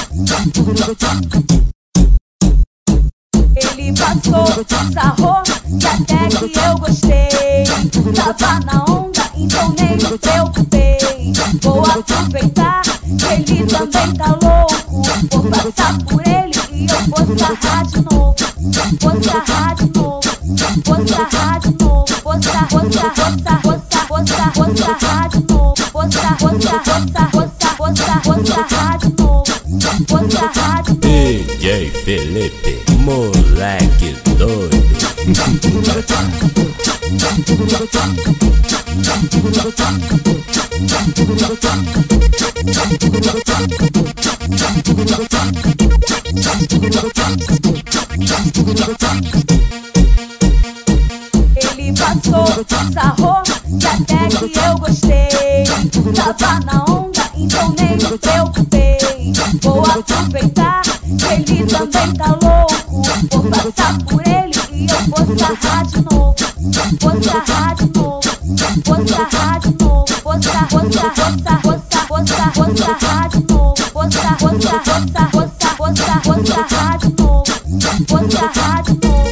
Ele passou, sarrou e até que eu gostei. Tava na onda, então nem me preocupei. Vou aproveitar que ele também tá louco. Vou passar por ele e eu vou sarrar de novo. Vou sarrar de novo. Vou sarrar de novo. Vou sarrar de novo. Vou sarrar de novo. DJ Felipe, moleque doido. Ele passou, sarrou e até que eu gostei. Tava na onda, então nem me preocupei. Vou aproveitar que ele também tá louco. Vou passar por ele e eu vou sarrar de novo. Vou sarrar de novo. Vou sarrar de novo. Vou sarrar de novo. Vou sarrar de novo. Vou sarrar de novo.